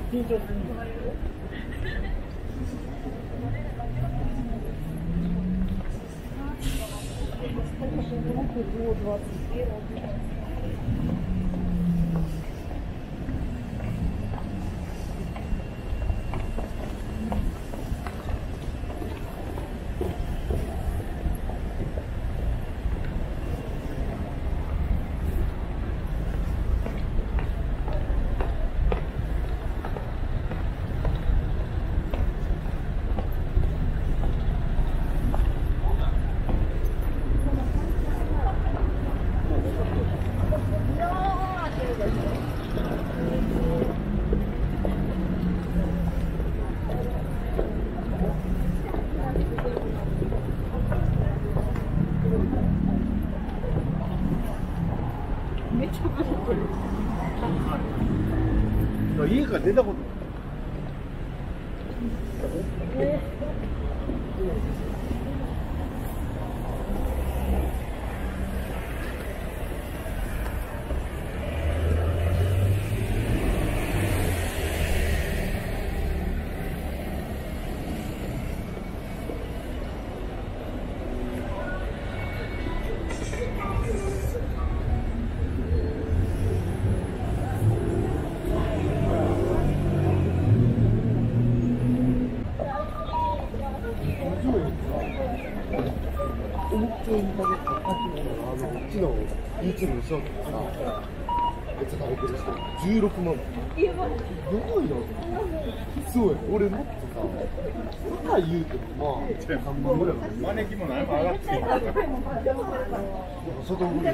緊張する。家から出たことYouTube のショートとかめっちゃ食べてる人16万。どういうのすごい。俺もっとさ、高い言うてもまあ3万ぐらい招きも何も上がってない。外売りの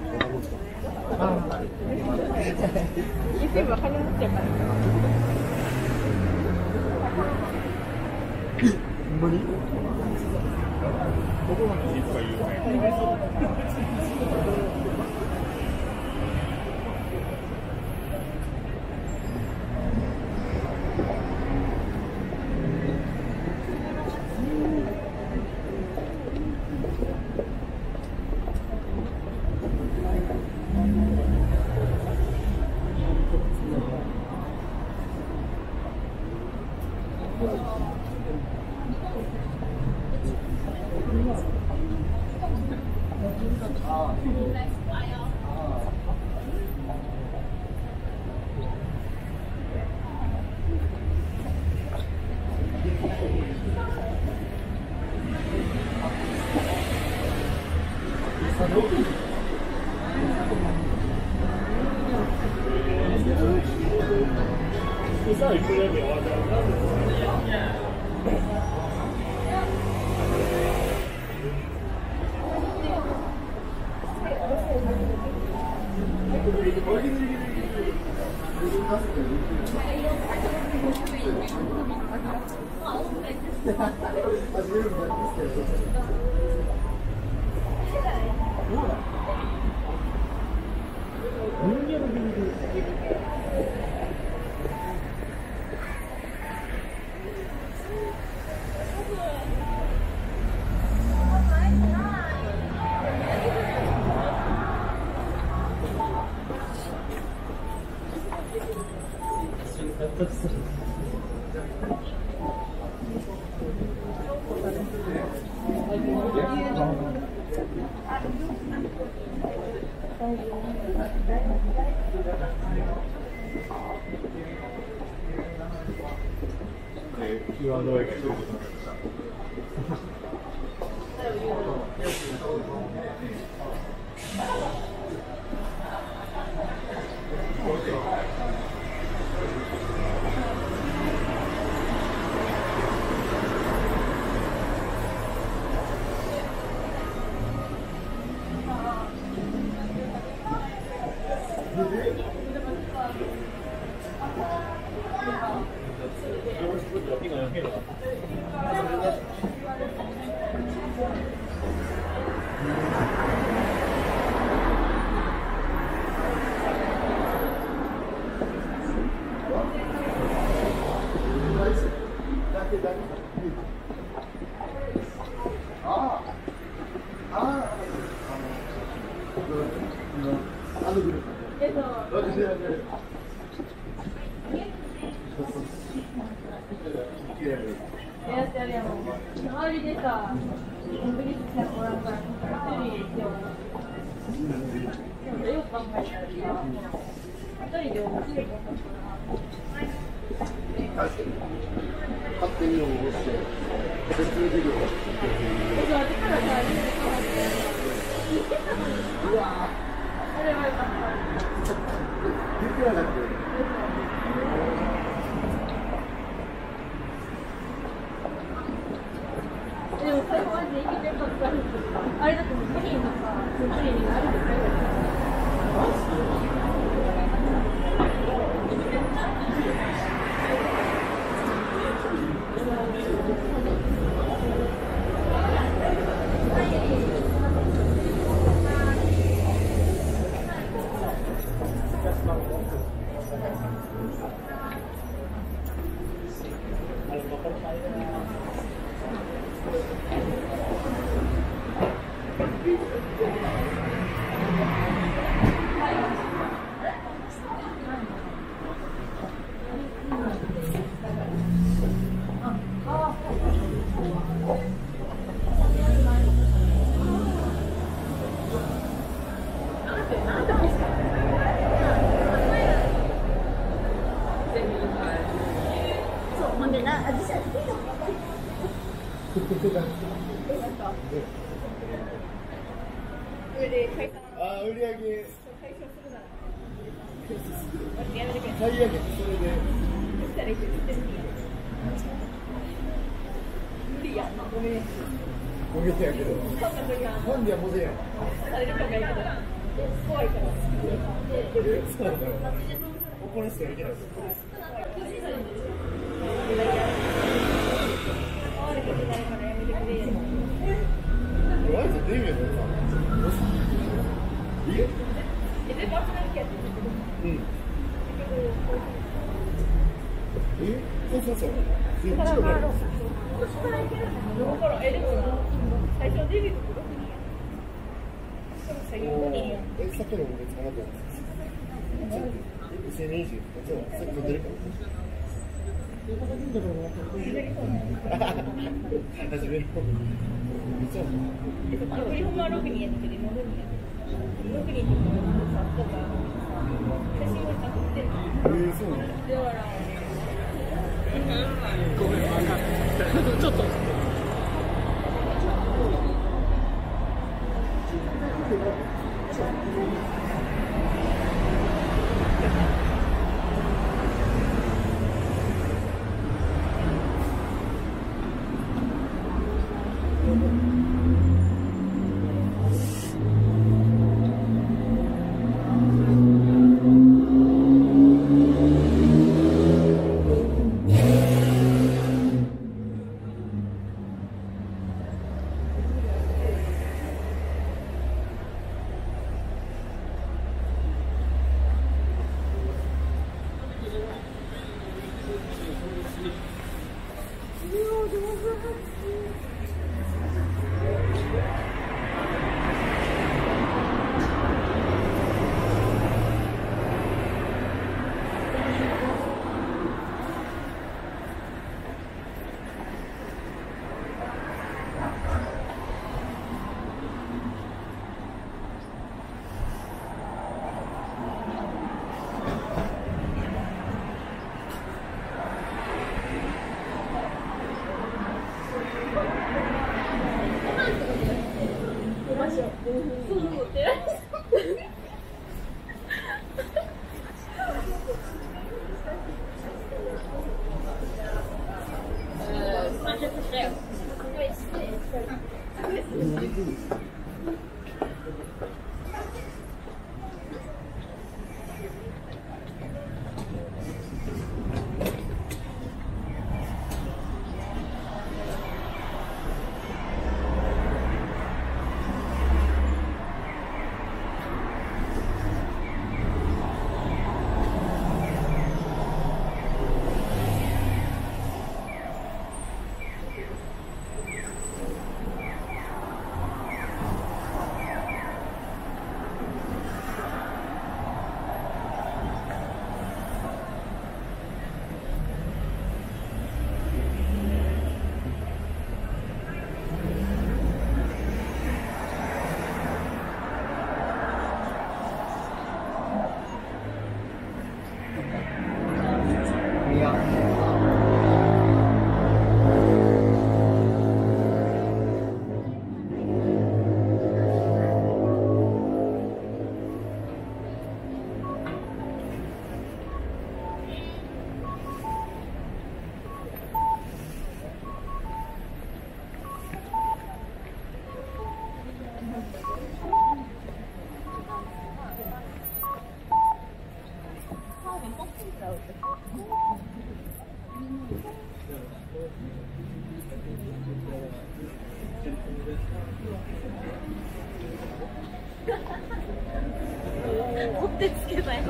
YouTube は金持っちゃうから。ほんまにどこまでいいとか言うね。 やってやるやん。周りでさ、ブリッジしたらもらうから、一人でもよく考えたらさ、一人で面白いこと勝手に応募して、別の授業をしてそう、あっちからさ、うわぁ、それはよかった。 言ってなかったよ。 でも最後まで生きてよかった。あれだってもうプリンのさ、プリンがあるんですよ。 あ、売り上げ最悪、それで無理やん、ごめん。 ごめんやけど本ではもぜやんされるかもやけど、怖いから。 そうだよ怒らせてはいけないマジでデビューのさいいよ全部集める気やってうんそうそうそう全だから然まあ、どこからいけるの？どこから？でも最初デビューって6人や。最初5人や。 さっきのも別かなと思って2020そうさっき飛んでるから始めようそう振りほんまは6人やねんけど、今5人や。6人ってことさ、とか写真をちゃんと見てる。 そうなのだからごめん、分かった。ちょっと。 あってつけたよ。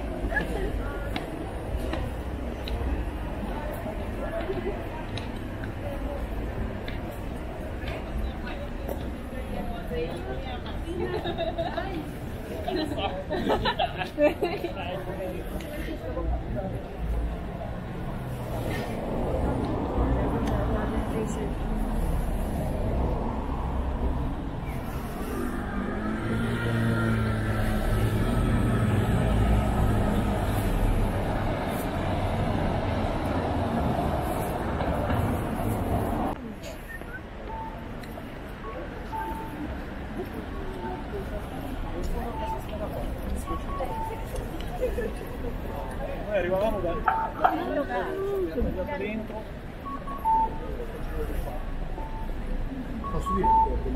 Arrivavamo da dentro. Posso dire?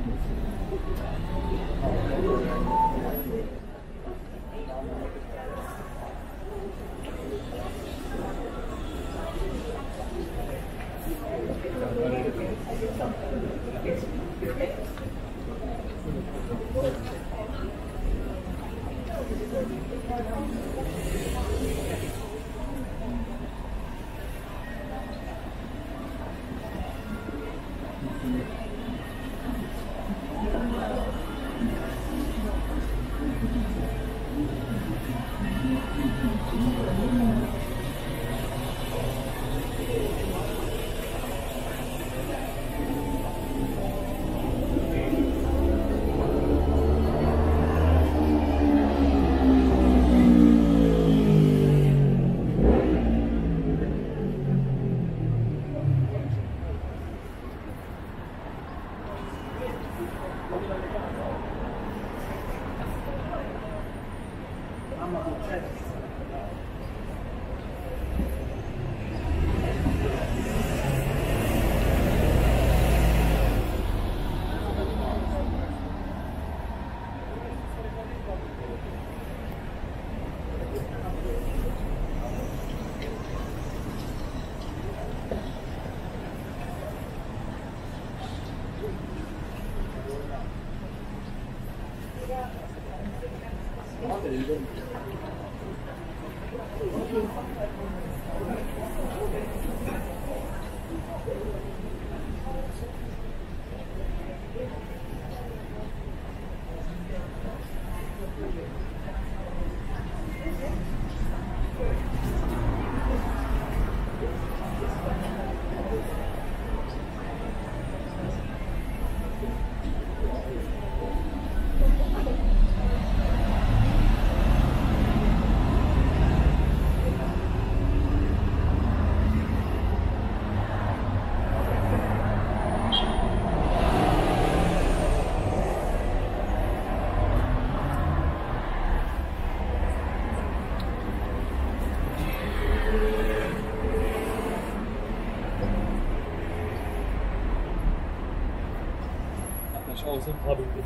Chancen habe ich.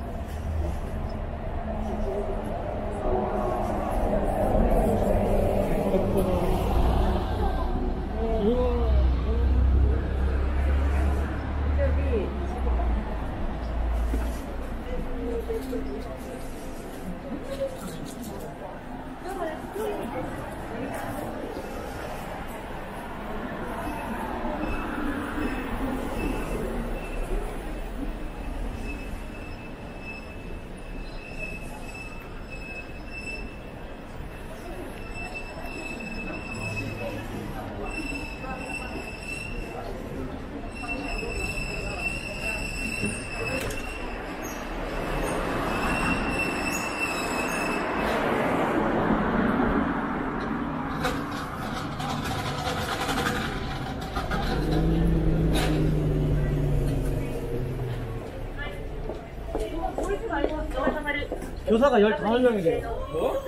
교사가 15명이래요. 뭐?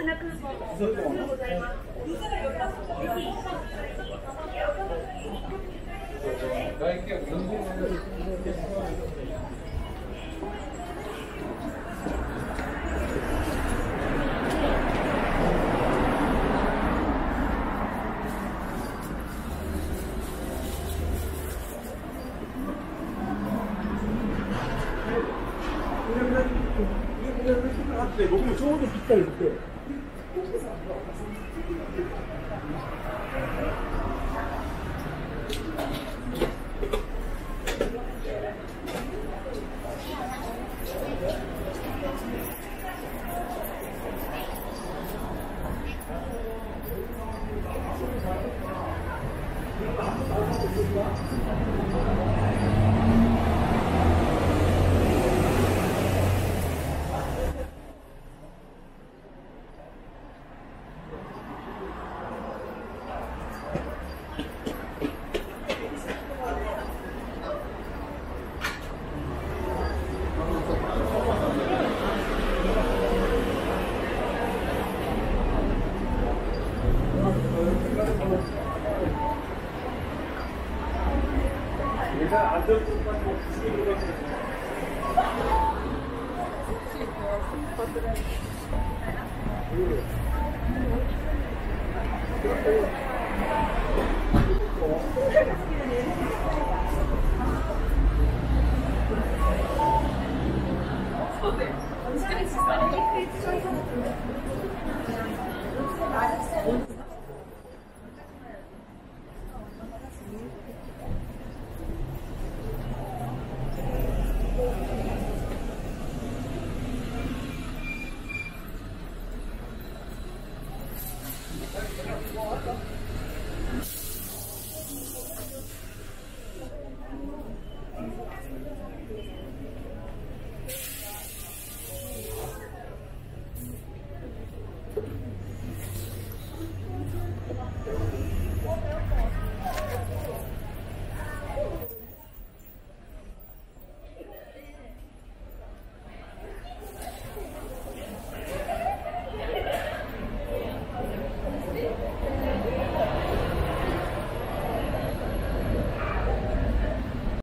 이게 보면 왜 손을 한데 먹으면 저어도 비싸요 그때. What?